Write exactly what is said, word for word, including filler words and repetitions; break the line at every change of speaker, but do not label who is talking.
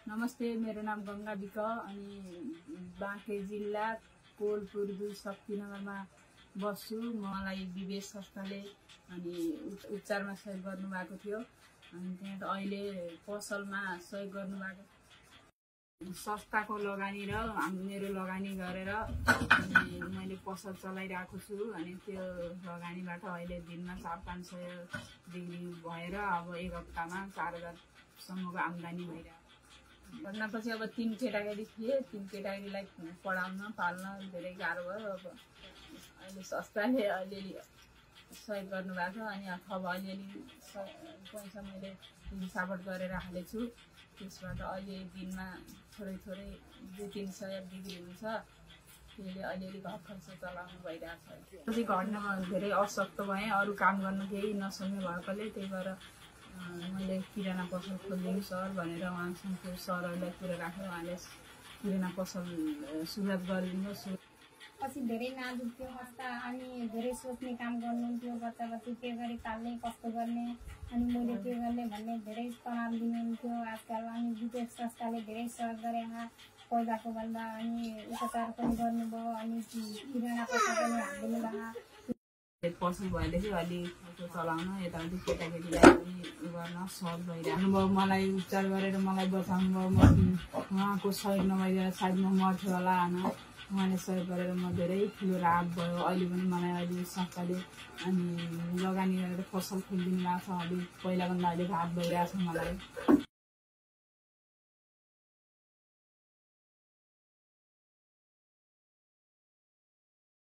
नमस्ते, मेरो नाम गंगा विक अनि बाँके जिल्ला कोलपुर दुई शक्तिनगरमा बस्छु। मलाई विवेश संस्थाले अनि उपचारमा सहयोग गर्नुभएको थियो। अनि त्यहाँ अहिले पसलमा सहयोग गर्नुभएको संस्थाको लगानी र मेरो लगानी गरेर अनि मैले पसल चलाइरहेको छु। अनि त्यो लगानीबाट अहिले दिनमा चार पाँच सय बिक्री भएर अब एक हप्तामा चार हजारसम्मको आम्दानी भइरहेको। भन्नापछि अब तीन केटाकेटी थिए, तीन केटाकेटीलाई पढाउन पाल्न धेरै गाह्रो भयो। अब अहिले संस्थाले अलिअलि सहयोग गर्नुभएको छ। अनि थप अलिअलि पैसा मैले हिसाबट गरेर हालेछु। त्यसबाट अहिले दिनमा थोरै थोरै दुई तिन सय बिक्री हुन्छ। त्यसले अलिअलि घर खर्च चलाउनु भइरहेको छ। पछि घटनामा धेरै असक्त भएँ, अरू काम गर्न केही नसक्ने भएकोले। त्यही भएर मैले किराना पसल खोलिदिनु सर भनेर उहाँसँग त्यो सरहरूलाई कुरा राखेर उहाँले किराना पसल सुरुवात गरिदिनुहोस्।
पछि धेरै नाजुक थियो अवस्था अनि धेरै सोच्ने काम गर्नुहुन्थ्यो। बच्चा बच्ची के गरी पाल्ने, कस्तो गर्ने अनि मैले के गर्ने भन्ने धेरै तनाव दिनुहुन्थ्यो आजकल। अनि विवेश संस्थाले धेरै सहयोग गरे पहिलाको भन्दा। अनि उपचार पनि गर्नुभयो अनि किराना पसल पनि हालिदिनु भयो।
पसल भएदेखि अलि चलाउन यताउति केटाकेटीलाई पनि गर्न सहज भइरहेको भयो। मलाई उपचार गरेर मलाई बचाउनु भयो। म उहाँको सहयोग नभइदिएर सायद म मर्थ्यो होला होइन। उहाँले सहयोग गरेर म धेरै ठुलो राहत भयो। अहिले पनि मलाई अहिले संस्थाले अनि लगानी गरेर पसल खोलिदिनु भएको छ। अलि पहिलाभन्दा अहिले राहत भइरहेको छ मलाई।